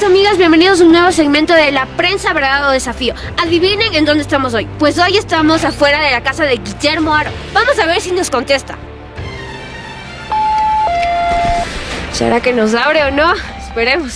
amigas, bienvenidos a un nuevo segmento de La Prensa Verdad o Desafío. Adivinen en dónde estamos hoy. Pues hoy estamos afuera de la casa de Guillermo Haro. Vamos a ver si nos contesta. ¿Será que nos abre o no? Esperemos.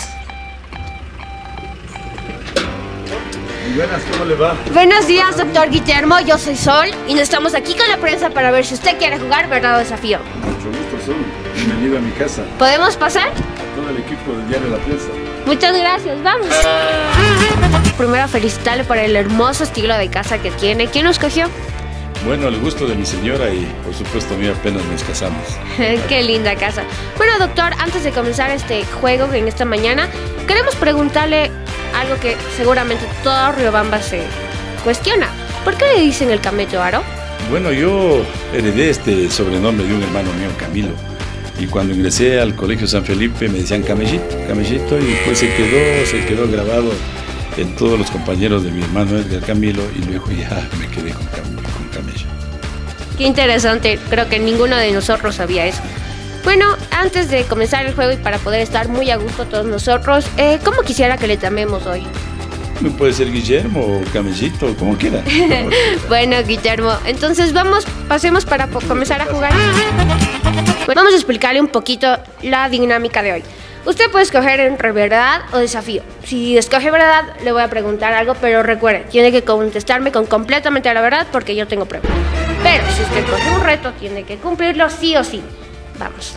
Muy buenas, ¿cómo le va? Buenos días, doctor Guillermo. Yo soy Sol y nos estamos aquí con la prensa para ver si usted quiere jugar Verdad o Desafío. Mucho gusto, Sol. Bienvenido a mi casa. ¿Podemos pasar? A todo el equipo del Diario La Prensa. Muchas gracias, vamos. Primero felicitarle por el hermoso estilo de casa que tiene. ¿Quién lo escogió? Bueno, el gusto de mi señora y por supuesto a mí apenas nos casamos. Qué linda casa. Bueno, doctor, antes de comenzar este juego en esta mañana, queremos preguntarle algo que seguramente todo Riobamba se cuestiona. ¿Por qué le dicen el camello Haro? Bueno, yo heredé este sobrenombre de un hermano mío, Camilo. Y cuando ingresé al Colegio San Felipe me decían Camellito, y pues se quedó grabado en todos los compañeros de mi hermano Edgar Camilo, y luego ya me quedé con Camello. Qué interesante, creo que ninguno de nosotros sabía eso. Bueno, antes de comenzar el juego y para poder estar muy a gusto todos nosotros, ¿cómo quisiera que le llamemos hoy? Puede ser Guillermo o Camellito, como quiera. Bueno, Guillermo, entonces pasemos para comenzar a jugar. Pues vamos a explicarle un poquito la dinámica de hoy. Usted puede escoger entre verdad o desafío. Si escoge verdad, le voy a preguntar algo, pero recuerde, tiene que contestarme con completamente la verdad porque yo tengo pruebas. Pero si usted coge un reto, tiene que cumplirlo sí o sí. Vamos.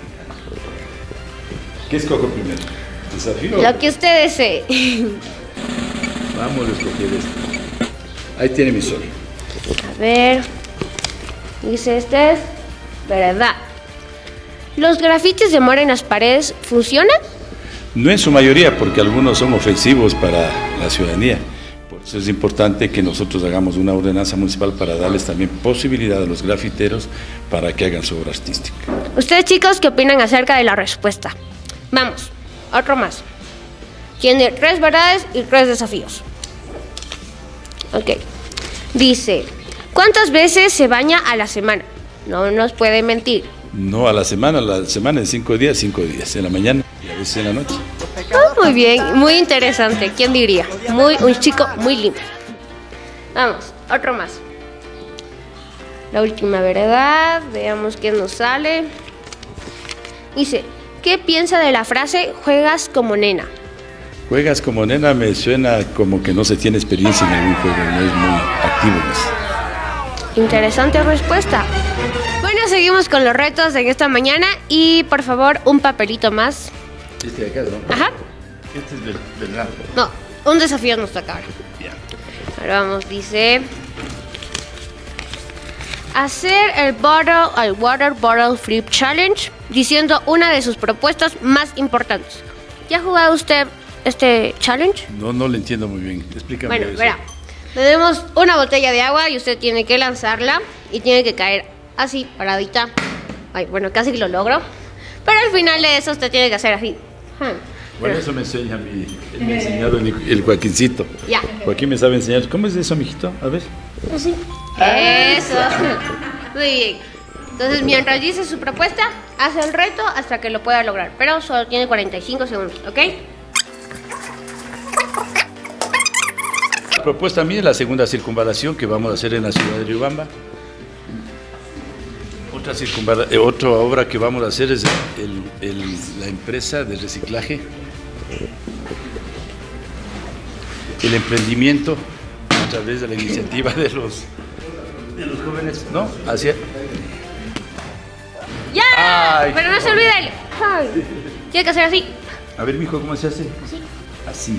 ¿Qué escojo primero? ¿Desafío? Lo que usted desee. Vamos a escoger esto. Ahí tiene mi Sol. A ver. Dice, este es verdad. ¿Los grafitis de mora en las paredes funcionan? No en su mayoría, porque algunos son ofensivos para la ciudadanía. Por eso es importante que nosotros hagamos una ordenanza municipal para darles también posibilidad a los grafiteros para que hagan su obra artística. Ustedes, chicos, ¿qué opinan acerca de la respuesta? Vamos, otro más. Tiene 3 verdades y 3 desafíos. Ok. Dice, ¿cuántas veces se baña a la semana? No nos puede mentir. No a la semana es 5 días, en la mañana y a veces en la noche. Oh, muy bien, muy interesante, ¿quién diría? Un chico muy lindo. Vamos, otro más. La última verdad, veamos qué nos sale. Dice, ¿qué piensa de la frase juegas como nena? Juegas como nena me suena como que no se tiene experiencia en algún juego, no es muy activo. Interesante respuesta. Bueno, seguimos con los retos en esta mañana y por favor un papelito más. Este de acá, ¿no? Ajá. Este es verdad. No, un desafío nos toca ahora. Ya. Ahora vamos, dice... hacer el Water Bottle Flip Challenge diciendo una de sus propuestas más importantes. ¿Ya ha jugado usted este challenge? No lo entiendo muy bien. Explícame. Bueno, eso. verá. Tenemos una botella de agua y usted tiene que lanzarla y tiene que caer así, paradita. Ay, bueno, casi que lo logro. Pero al final de eso usted tiene que hacer así. Bueno, eso me enseña él me ha enseñado el Joaquincito. Ya. Joaquín me sabe enseñar. ¿Cómo es eso, mijito? A ver. Así. Eso. Muy bien. Entonces, mientras dice su propuesta, hace el reto hasta que lo pueda lograr. Pero solo tiene 45 segundos, ¿ok? La propuesta mía es la segunda circunvalación que vamos a hacer en la ciudad de Riobamba. Otra obra que vamos a hacer es la empresa de reciclaje, el emprendimiento a través de la iniciativa de los jóvenes, ¿no? Hacia... ¡Ya! Ay, Pero no se olviden. Tiene que hacer así. A ver, mijo, ¿cómo se hace? Así.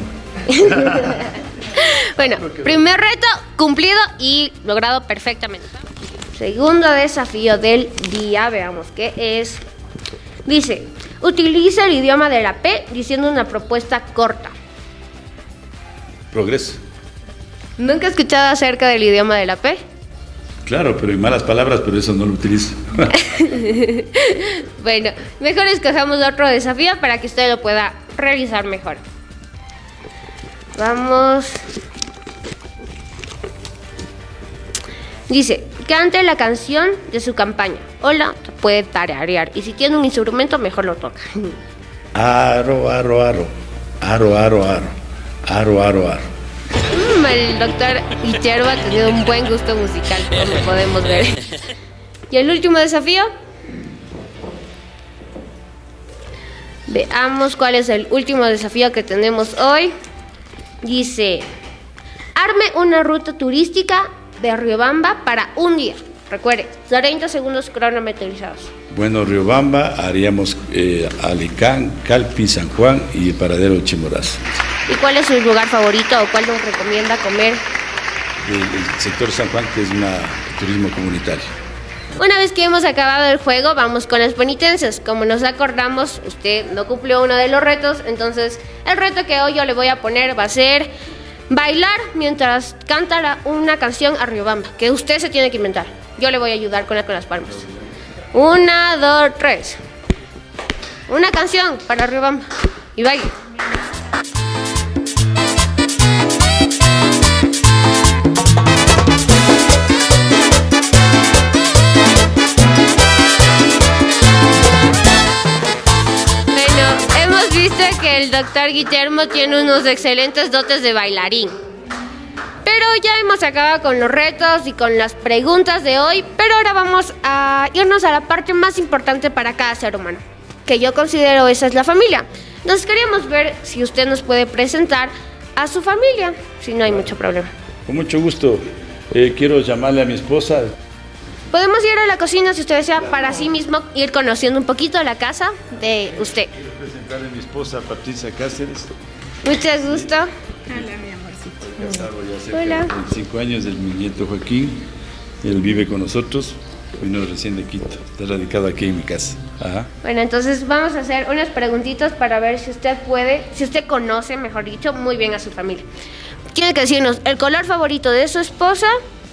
Bueno, primer reto cumplido y logrado perfectamente. Segundo desafío del día, veamos qué es. Dice, utiliza el idioma de la P diciendo una propuesta corta. Progreso. ¿Nunca he escuchado acerca del idioma de la P? Claro, pero hay malas palabras, pero eso no lo utilizo. Bueno, mejor escojamos otro desafío para que usted lo pueda realizar mejor. Vamos. Dice, cante la canción de su campaña. Hola, puede tararear. Y si tiene un instrumento, mejor lo toca. Aro, aro, aro. Aro, aro, aro. Aro, aro, aro. El doctor Guillermo ha tenido un buen gusto musical, como podemos ver. ¿Y el último desafío? Veamos cuál es el último desafío que tenemos hoy. Dice: arme una ruta turística de Riobamba para un día. Recuerde, 30 segundos cronometrizados. Bueno, Riobamba haríamos Alicán, Calpin, San Juan y el paradero Chimborazo. ¿Y cuál es su lugar favorito o cuál nos recomienda comer? El sector San Juan, que es un turismo comunitario. Una vez que hemos acabado el juego, vamos con las penitencias. Como nos acordamos, usted no cumplió uno de los retos, entonces el reto que hoy yo le voy a poner va a ser bailar mientras canta una canción a Riobamba, que usted se tiene que inventar. Yo le voy a ayudar con las palmas. 1, 2, 3. Una canción para Riobamba. Y baile. Que el doctor Guillermo tiene unos excelentes dotes de bailarín. Pero ya hemos acabado con los retos y con las preguntas de hoy, pero ahora vamos a irnos a la parte más importante para cada ser humano, que yo considero esa es la familia. Nos queríamos ver si usted nos puede presentar a su familia, si no hay mucho problema. Con mucho gusto. Quiero llamarle a mi esposa. Podemos ir a la cocina si usted desea, para sí mismo ir conociendo un poquito la casa de usted. Quiero presentarle a mi esposa, Patricia Cáceres. Mucho gusto. Hola, mi amorcito. Casado ya cerca de 25 años, mi nieto Joaquín. Él vive con nosotros. Vino recién de Quito. Está radicado aquí en mi casa. Ajá. Bueno, entonces vamos a hacer unas preguntitas para ver si usted puede, si usted conoce, mejor dicho, muy bien a su familia. Tiene que decirnos el color favorito de su esposa,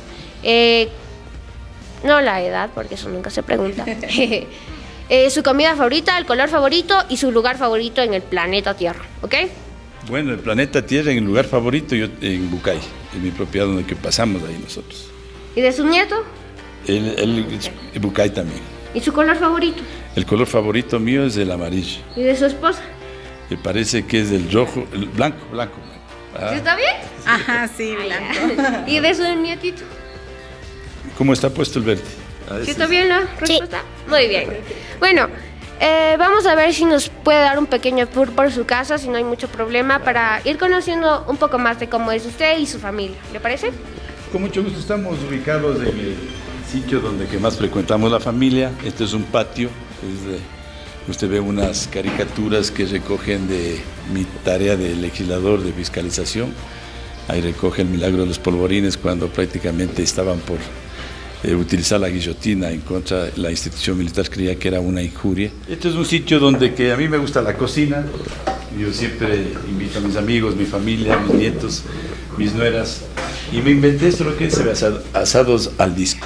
no la edad, porque eso nunca se pregunta. Su comida favorita, el color favorito y su lugar favorito en el planeta Tierra, ¿ok? Bueno, el planeta Tierra, en el lugar favorito, yo en Bucay, en mi propiedad donde que pasamos ahí nosotros. ¿Y de su nieto? El Bucay también. ¿Y su color favorito? El color favorito mío es el amarillo. ¿Y de su esposa? Me parece que es el rojo, el blanco. ¿Sí está bien? Ajá, sí, blanco. ¿Y de su nietito? ¿Cómo está puesto el verde? ¿Sí está bien la respuesta? Sí. Muy bien. Bueno, vamos a ver si nos puede dar un pequeño tour por su casa, si no hay mucho problema, para ir conociendo un poco más de cómo es usted y su familia. ¿Le parece? Con mucho gusto. Estamos ubicados en el sitio donde que más frecuentamos la familia. Este es un patio. Usted ve unas caricaturas que recogen de mi tarea de legislador de fiscalización. Ahí recoge el milagro de los polvorines cuando prácticamente estaban por utilizar la guillotina en contra de la institución militar, creía que era una injuria. Este es un sitio donde que a mí me gusta la cocina. Yo siempre invito a mis amigos, mi familia, mis nietos, mis nueras. Y me inventé esto, lo que es asados al disco.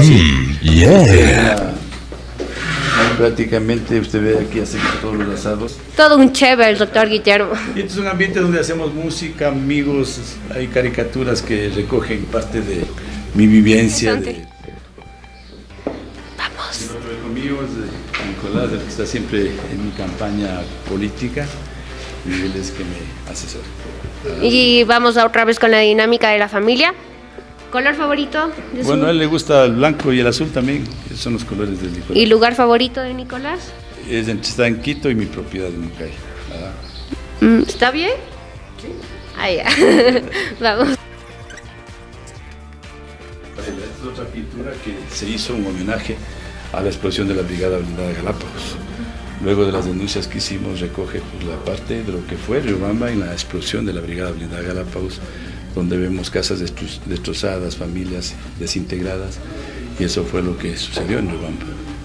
Prácticamente usted ve aquí hacemos todos los asados. Todo un chévere el doctor Guillermo. Y este es un ambiente donde hacemos música, amigos, hay caricaturas que recogen parte de mi vivencia. Vamos. El otro hijo mío es Nicolás, el que está siempre en mi campaña política, y él es que me asesora. Y vamos otra vez con la dinámica de la familia. ¿Color favorito? Bueno, a él le gusta el blanco y el azul también, esos son los colores de Nicolás. ¿Y lugar favorito de Nicolás? Está en Quito y mi propiedad en Mucay. ¿Está bien? Sí. Ah, ya. Vamos. Esta es otra pintura que se hizo un homenaje a la explosión de la Brigada Blindada de Galápagos. Luego de las denuncias que hicimos, recoge la parte de lo que fue Riobamba en la explosión de la Brigada Blindada de Galápagos, donde vemos casas destrozadas, familias desintegradas, y eso fue lo que sucedió en Riobamba.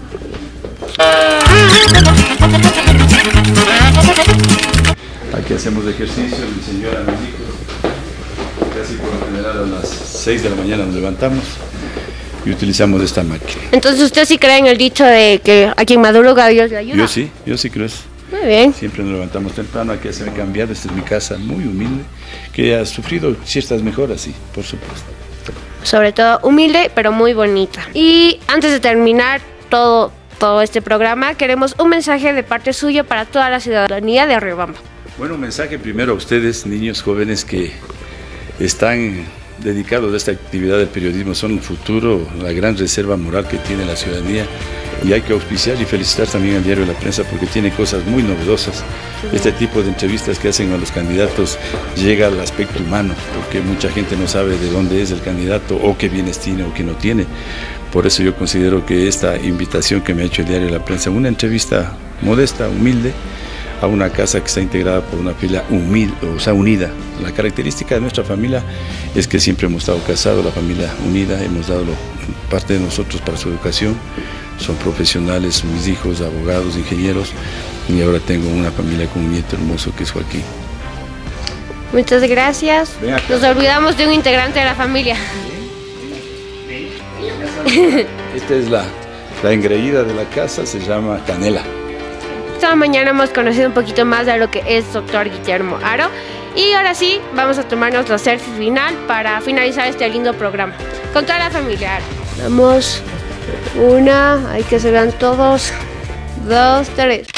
Aquí hacemos ejercicio, mi señora, mis hijos, casi por lo general a las 6 de la mañana nos levantamos y utilizamos esta máquina. Entonces usted sí cree en el dicho de que a quien madruga Dios le ayuda. Yo sí creo eso. Muy bien. Siempre nos levantamos temprano, aquí se me ha cambiado, esta es mi casa muy humilde, que ha sufrido ciertas mejoras, sí, por supuesto. Sobre todo humilde, pero muy bonita. Y antes de terminar todo este programa, queremos un mensaje de parte suyo para toda la ciudadanía de Riobamba. Bueno, un mensaje primero a ustedes, niños jóvenes que están dedicados a esta actividad del periodismo. Son el futuro, la gran reserva moral que tiene la ciudadanía, y hay que auspiciar y felicitar también al Diario de la Prensa porque tiene cosas muy novedosas. Este tipo de entrevistas que hacen a los candidatos llega al aspecto humano, porque mucha gente no sabe de dónde es el candidato o qué bienes tiene o qué no tiene. Por eso yo considero que esta invitación que me ha hecho el Diario de la Prensa, una entrevista modesta, humilde, a una casa que está integrada por una familia humilde, o sea, unida. La característica de nuestra familia es que siempre hemos estado casados, la familia unida, hemos dado parte de nosotros para su educación. Son profesionales, mis hijos, abogados, ingenieros, y ahora tengo una familia con un nieto hermoso que es Joaquín. Muchas gracias. Nos olvidamos de un integrante de la familia. Esta es la engreída de la casa, se llama Canela. Esta mañana hemos conocido un poquito más de lo que es doctor Guillermo Haro. Y ahora sí, vamos a tomarnos la selfie final para finalizar este lindo programa. Con toda la familia. Vamos. Una, hay que se vean todos. 2, 3.